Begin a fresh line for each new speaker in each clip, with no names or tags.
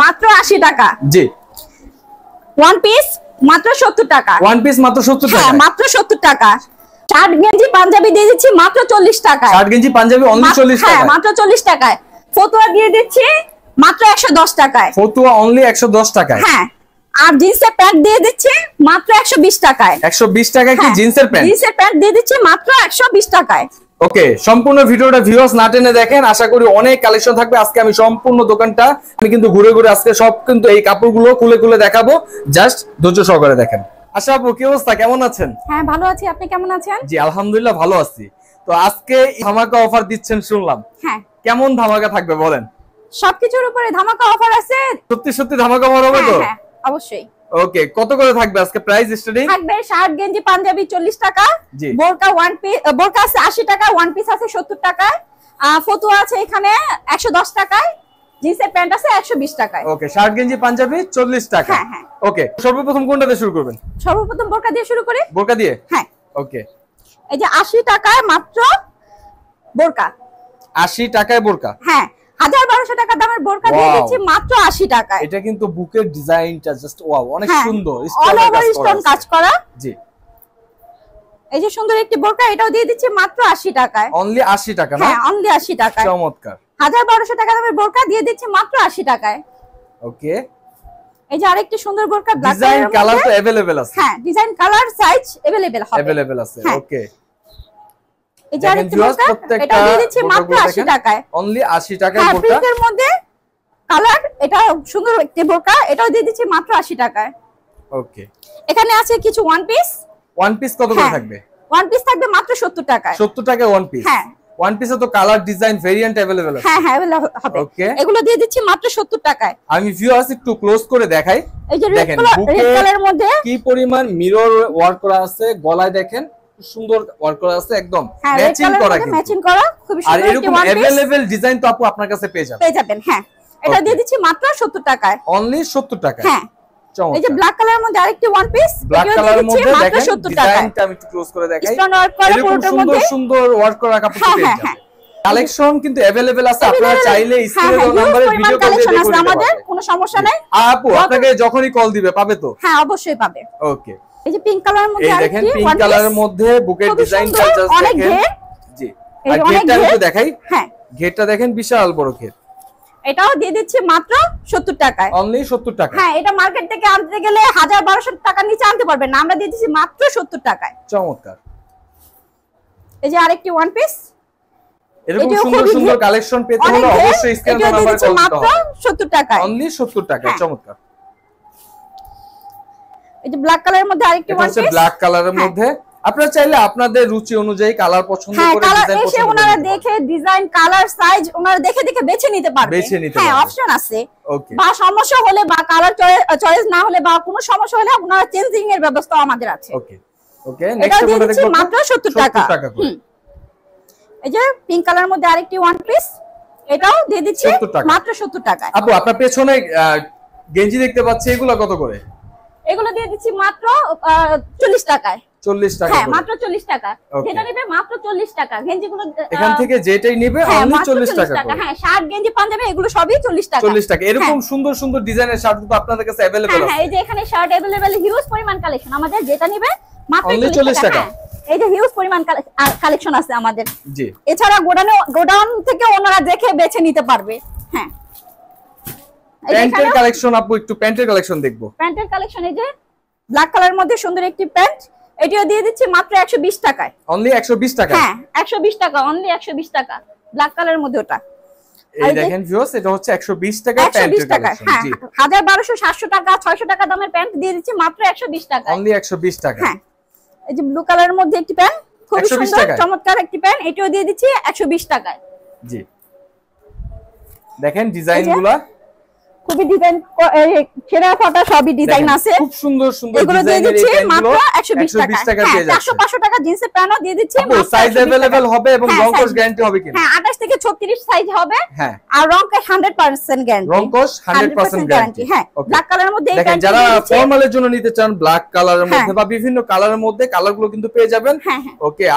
মাত্র 80 টাকা।
জি।
One piece মাত্র 70 টাকা।
ওয়ান পিস মাত্র 70 টাকা।
হ্যাঁ মাত্র 70 টাকা। শার্ট গেঞ্জি পাঞ্জাবি দিয়ে দিচ্ছি মাত্র 40 টাকা।
শার্ট গেঞ্জি পাঞ্জাবি অনলি 40 টাকা।
হ্যাঁ মাত্র 40 টাকায়। ফতুয়া দিয়ে দিচ্ছি মাত্র 110 টাকায়।
ফতুয়া অনলি 110 টাকায়।
হ্যাঁ আর জিন্সের প্যান্ট দিয়ে দিচ্ছি মাত্র 120 টাকায়।
120 টাকায় কি জিন্সের প্যান্ট?
জিন্সের প্যান্ট দিয়ে দিচ্ছি মাত্র 120 টাকায়।
ওকে, সম্পূর্ণ ভিডিওটা ভিউয়ার্স না টেনে দেখেন, আশা করি অনেক কালেকশন থাকবে। আজকে আমি সম্পূর্ণ দোকানটা আমি কিন্তু ঘুরে ঘুরে আজকে সব কিন্তু এই কাপড়গুলো খুলে খুলে দেখাবো, জাস্ট ধৈর্য সহকারে দেখেন। আশা আপু কি অবস্থা, কেমন আছেন?
হ্যাঁ ভালো আছি, আপনি কেমন আছেন?
জি আলহামদুলিল্লাহ ভালো আছি। তো আজকে ধামাকা অফার দিচ্ছেন শুনলাম,
হ্যাঁ
কেমন ধামাকা থাকবে বলেন?
সবকিছুর উপরে ধামাকা অফার আছে।
সত্যি সত্যি ধামাকা অফার হবে তো?
হ্যাঁ অবশ্যই।
ওকে, কত করে থাকবে আজকে প্রাইস স্টার্টিং?
থাকবে শার্ট গেঞ্জি পাঞ্জাবি 40 টাকা,
জি।
বোরকা ওয়ান পিস, বোরকা আছে 80 টাকা, ওয়ান পিস আছে 70 টাকায়, ফতুয়া আছে এখানে 110 টাকায়, জিন্সের প্যান্ট আছে 120 টাকায়।
ওকে, শার্ট গেঞ্জি পাঞ্জাবি 40 টাকা।
হ্যাঁ হ্যাঁ।
ওকে, সর্বপ্রথম কোনটা দিয়ে শুরু করবেন?
সর্বপ্রথম বোরকা দিয়ে শুরু করি।
বোরকা দিয়ে?
হ্যাঁ।
ওকে,
এই যে 80 টাকায় মাত্র বোরকা।
80 টাকায় বোরকা?
হ্যাঁ 1200 টাকা দামের বোরকা দিয়ে দিচ্ছি মাত্র 80 টাকায়।
এটা কিন্তু বুকের ডিজাইনটা জাস্ট ওয়াও, অনেক সুন্দর
অল ওভার স্টোন কাজ করা।
জি।
এই যে সুন্দর একটি বোরকা, এটাও দিয়ে দিচ্ছি মাত্র 80 টাকায়।
অনলি 80 টাকা না?
হ্যাঁ অনলি 80 টাকায়।
চমৎকার।
1200 টাকা দামের বোরকা দিয়ে দিচ্ছি মাত্র 80 টাকায়।
ওকে,
এই যে আরেকটি সুন্দর বোরকা ব্ল্যাক
ডিজাইন কালার তো अवेलेबल আছে?
হ্যাঁ ডিজাইন কালার সাইজ अवेलेबल হবে।
अवेलेबल আছে। ওকে,
এই যে আরেকটি বোরকা, এটা দিয়ে দিচ্ছি মাত্র 80 টাকায়।
অনলি 80 টাকায়
হ্যাঁ
বোরকা।
পিঙ্কের মধ্যে কালার, এটা সুন্দর একটি বোরকা, এটাও দিয়ে দিচ্ছি মাত্র 80 টাকায়।
ওকে,
এখানে আছে কিছু ওয়ান পিস।
ওয়ান পিস কত করে থাকবে?
ওয়ান পিস থাকবে মাত্র 70 টাকায়।
70 টাকায় ওয়ান পিস?
হ্যাঁ।
ওয়ান পিসে তো কালার ডিজাইন ভেরিয়েন্ট अवेलेबल আছে?
হ্যাঁ হ্যাঁ হবে।
ওকে,
এগুলো দিয়ে দিচ্ছি মাত্র 70 টাকায়।
আমি ভিউয়ার্স একটু ক্লোজ করে দেখাই।
এই যে রেড কালারের মধ্যে
কি পরিমাণ মিরর ওয়ার্ক করা আছে, গলায় দেখেন সুন্দর ওয়ার্ক করা আছে, একদম ম্যাচিং করা, কিন্তু
ম্যাচিং করা খুব
আর
সুন্দর একটি
এরকম
ওয়ান পিস
अवेलेबल ডিজাইন তো আপু আপনার কাছে পেয়ে
যাবেন। হ্যাঁ এটা দিয়ে দিচ্ছি মাত্র 70 টাকায়।
অনলি 70 টাকা?
হ্যাঁ। এই যে ব্ল্যাক কালারের মধ্যে আরেকটি ওয়ান পিস,
ব্ল্যাক কালারের মধ্যে
মাত্র
দেখেন
70 টাকায়।
ডিজাইনটা আমি একটু ক্লোজ করে দেখাই।
স্টোন ওয়ার্ক করা পুরোটার
সুন্দর
মধ্যে
সুন্দর ওয়ার্ক করা কাপড় পেয়ে যাবেন। কালেকশন কিন্তু अवेलेबल আছে, আপনারা চাইলে স্ক্রিনে দেওয়া
হ্যাঁ,
নম্বরে
পরিমাণ
ভিডিও কল দিয়ে
কালেকশন
দেখে
আছে
নিতে
আমাদের,
পারবেন।
কোনো সমস্যা নাই।
আপু আপনাকে যখনই কল দিবে পাবে তো?
হ্যাঁ অবশ্যই পাবে।
ওকে,
এই যে পিঙ্ক কালারের মধ্যে
এই দেখেন
আরেকটি
পিঙ্ক কালারের মধ্যে বুকের ডিজাইনটা জাস্ট
অনেক
দেখেন।
ঘের।
জি,
এই
আর
যে অনেক
ঘেরটা
ঘের।
একটু দেখাই।
হ্যাঁ
ঘেরটা দেখেন, বিশাল বড় ঘের।
এটাও দিয়ে দিচ্ছি মাত্র 70 টাকায়।
অনলি 70 টাকা?
হ্যাঁ এটা মার্কেট থেকে আনতে গেলে 1200 টাকার নিচে আনতে পারবেন না, আমরা দিয়ে দিচ্ছি মাত্র 70 টাকায়।
চমৎকার।
এই যে আরেকটি ওয়ান পিস,
এরকম সুন্দর সুন্দর কালেকশন পেতে হলে অবশ্যই স্ক্রিনে দেওয়া নম্বরে কল দিতে হবে।
70 টাকায়।
অনলি 70 টাকা। চমৎকার।
এই যে ব্ল্যাক কালারের মধ্যে আরেকটি ওয়ান পিস,
ব্ল্যাক কালারের মধ্যে আপনারা চাইলে আপনাদের রুচি অনুযায়ী কালার পছন্দ করে ডিজাইন পছন্দ করে
ওনারা দেখে ডিজাইন কালার সাইজ ওনারা দেখে দেখে বেছে নিতে পারবে। হ্যাঁ অপশন আছে।
ওকে,
বা সমস্যা হলে বা কালার চয়েস না হলে বা কোনো সমস্যা হলে ওনারা চেঞ্জিং এর ব্যবস্থা আমাদের আছে।
ওকে ওকে, নেক্সট আমরা দেখব
মাত্র 70 টাকা। এই যে পিঙ্ক কালারের মধ্যে আরেকটি ওয়ান পিস, এটাও দিয়ে দিচ্ছি মাত্র 70 টাকা।
আপু আপনার পেছনে গেঞ্জি দেখতে পাচ্ছি, এগুলো কত করে?
এগুলো দিয়ে দিচ্ছি মাত্র 40 টাকায়।
40 টাকা?
হ্যাঁ মাত্র 40 টাকা। যেটা নেবে মাত্র 40 টাকা। গেঞ্জিগুলো
এখান থেকে যেটাই নেবে অনলি 40 টাকা করে।
হ্যাঁ শার্ট গেঞ্জি পাঞ্জাবি এগুলো সবই 40 টাকা।
40 টাকা। এরকম সুন্দর সুন্দর ডিজাইনের শার্ট তো আপনাদের কাছে अवेलेबल আছে?
হ্যাঁ এই যে এখানে শার্ট अवेलेबल হিউজ পরিমাণ কালেকশন আমাদের, যেটা নেবে মাত্র
অনলি 40 টাকা।
এই যে হিউজ পরিমাণ কালেকশন আছে আমাদের।
জি।
এছাড়া গোডাউন থেকে ওনারা দেখে বেছে নিতে পারবে। হ্যাঁ
প্যান্টের কালেকশন, আপু একটু প্যান্টের কালেকশন দেখবো।
প্যান্টের কালেকশন এই যে ব্ল্যাক কালারের মধ্যে সুন্দর একটি প্যান্ট, এটিও দিয়ে দিচ্ছি মাত্র 120 টাকায়।
অনলি 120 টাকা?
হ্যাঁ 120 টাকা, অনলি 120 টাকা। ব্ল্যাক কালারের মধ্যে ওটা।
এই দেখেন ভিউয়ার্স, এটা হচ্ছে 120 টাকা প্যান্টের কালেকশন। জি।
1200 700 টাকা 600 টাকা দামের প্যান্ট দিয়ে দিচ্ছি মাত্র 120 টাকা।
অনলি 120 টাকা।
হ্যাঁ এই যে ব্লু কালারের মধ্যে একটি প্যান্ট, খুব সুন্দর চমৎকার একটি প্যান্ট, এটিও দিয়ে দিচ্ছি 120 টাকায়।
জি। দেখেন ডিজাইনগুলো
খুবই ডিজাইন ছেঁড়া ফাটা সবই ডিজাইন আছে,
খুব সুন্দর সুন্দর
এগুলো দিয়ে দিচ্ছি মাত্র 120 টাকা। হ্যাঁ 400 500 টাকা জিন্সের প্যান্টও দিয়ে দিচ্ছি মাত্র।
সাইজ अवेलेबल হবে এবং রং কোশ গ্যারান্টি হবে কিনা?
হ্যাঁ 28 থেকে 36 সাইজ হবে।
হ্যাঁ
আর রং কোশ 100% গ্যারান্টি।
রং কোশ 100% গ্যারান্টি।
হ্যাঁ ব্ল্যাক কালারের মধ্যে এই
প্যান্ট যারা ফর্মালের জন্য নিতে চান ব্ল্যাক কালারের মধ্যে বা বিভিন্ন কালারের মধ্যে কালারগুলো কিন্তু পেয়ে যাবেন। ওকে, আর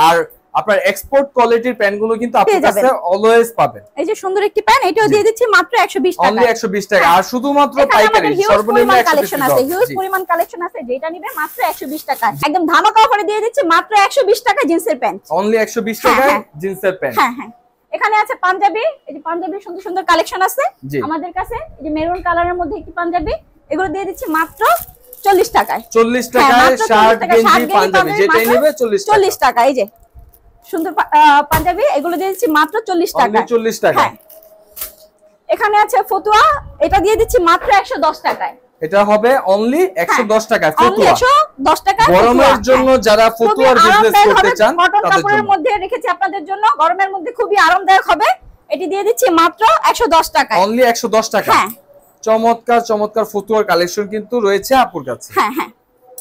আপনার এক্সপোর্ট কোয়ালিটির প্যান্টগুলো কিন্তু আপনার কাছে অলওয়েজ পাবেন।
এই যে সুন্দর একটি প্যান্ট, এটাও দিয়ে দিচ্ছি মাত্র 120 টাকা,
অনলি 120 টাকা। আর শুধুমাত্র পাইকারি সর্বনিম্ন 120
আছে, হিউজ পরিমাণ কালেকশন আছে, যেটা নিবে মাত্র 120 টাকা। একদম ধামাকা অফারে দিয়ে দিচ্ছি মাত্র 120 টাকা জিন্সের প্যান্ট,
অনলি 120 টাকায় জিন্সের প্যান্ট।
হ্যাঁ হ্যাঁ। এখানে আছে পাঞ্জাবি, এই যে পাঞ্জাবির সুন্দর সুন্দর কালেকশন আছে আমাদের কাছে। এই যে মেরুন কালারের মধ্যে একটি পাঞ্জাবি, এগুলো দিয়ে দিচ্ছি মাত্র 40 টাকায়।
40 টাকায় শার্ট গেঞ্জি পাঞ্জাবি যেটাই নেবে 40
টাকা। এই যে সুন্দর পাঞ্জাবি, এগুলো দিয়ে দিচ্ছি মাত্র 40 টাকা।
40 টাকা।
এখানে আছে ফতুয়া, এটা দিয়ে দিচ্ছি মাত্র 110 টাকায়।
এটা হবে অনলি 110 টাকায় ফতুয়া।
110 টাকা
গরমের জন্য যারা ফতুয়ার বিজনেস করতে চান
কটন কাপড়ের মধ্যে রেখেছি আপনাদের জন্য, গরমের মধ্যে খুবই আরামদায়ক হবে। এটি দিয়ে দিচ্ছি মাত্র 110 টাকায়,
অনলি 110 টাকা।
হ্যাঁ,
চমৎকার চমৎকার ফতুয়ার কালেকশন কিন্তু রয়েছে আপুর কাছে।
হ্যাঁ হ্যাঁ।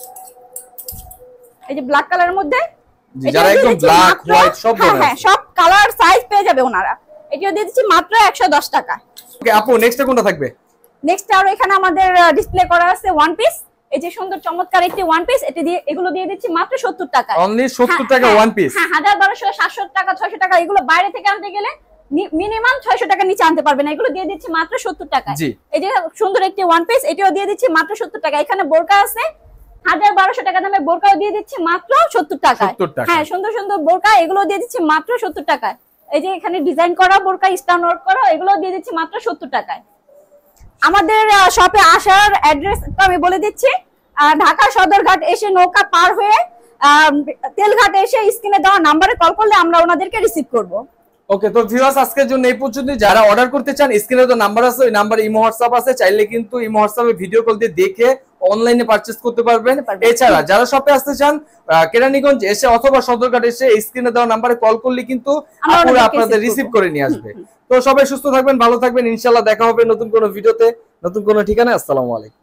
এই যে ব্ল্যাক কালারের মধ্যে,
যারা একদম ব্ল্যাক হোয়াইট সব ধরনের,
হ্যাঁ সব কালার সাইজ পেয়ে যাবে ওনারা। এটিও দিয়ে দিচ্ছি মাত্র 110 টাকা।
ওকে আপু, নেক্সট কোনটা থাকবে?
নেক্সট আর এখানে আমাদের ডিসপ্লে করা আছে ওয়ান পিস। এই যে সুন্দর চমৎকার একটি ওয়ান পিস, এগুলো দিয়ে দিচ্ছি মাত্র 70 টাকা,
অনলি 70 টাকা ওয়ান পিস।
হ্যাঁ, 1200 700 টাকা 600 টাকা, এগুলো বাইরে থেকে আনতে গেলে মিনিমাম 600 টাকা নিচে আনতে পারবেন না। এগুলো দিয়ে দিচ্ছি মাত্র 70 টাকা। এই যে সুন্দর একটি ওয়ান পিস, এটিও দিয়ে দিচ্ছি মাত্র 70 টাকা। এখানে বোরকা আছে 1200 টাকা দামে, বোরকাও দিয়ে দিচ্ছি মাত্র 70 টাকা। হ্যাঁ, সুন্দর সুন্দর বোরকা, এগুলো দিয়ে দিচ্ছি মাত্র 70 টাকায়। এই যে এখানে ডিজাইন করা বোরকা, স্টোন ওয়ার্ক করা, এগুলো দিয়ে দিচ্ছি মাত্র 70 টাকায়। আমাদের শপে আসার অ্যাড্রেসটা আমি বলে দিচ্ছি। ঢাকা সদরঘাট এসে নৌকা পার হয়ে তেলঘাট এসে স্ক্রিনে দেওয়া নম্বরে কল করলে আমরা ওনাদেরকে রিসিভ করব।
ওকে, তো ভিউয়ার্স আজকের জন্য এই পর্যন্ত। যারা অর্ডার করতে চান স্ক্রিনে তো নাম্বার আছে, ওই নাম্বারে ইমো হোয়াটসঅ্যাপ আছে, চাইলে কিন্তু ইমো হোয়াটসঅ্যাপে ভিডিও কল দিয়ে দেখে অনলাইনে পারচেজ করতে পারবেন। এছাড়া যারা শপে আসতে চান কেরানীগঞ্জ এসে অথবা সদরঘাট এসে স্ক্রিনে দেওয়া নাম্বারে কল করলে কিন্তু আপুরা আপনাদের রিসিভ করে নিয়ে আসবে। তো সবাই সুস্থ থাকবেন, ভালো থাকবেন, ইনশাআল্লাহ দেখা হবে নতুন কোনো ভিডিওতে, নতুন কোনো ঠিকানায়। আসসালামু আলাইকুম।